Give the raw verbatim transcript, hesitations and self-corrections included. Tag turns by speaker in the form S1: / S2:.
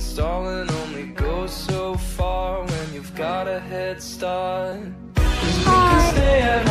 S1: stalling only goes so far when you've got a head start. 'Cause we can stay at home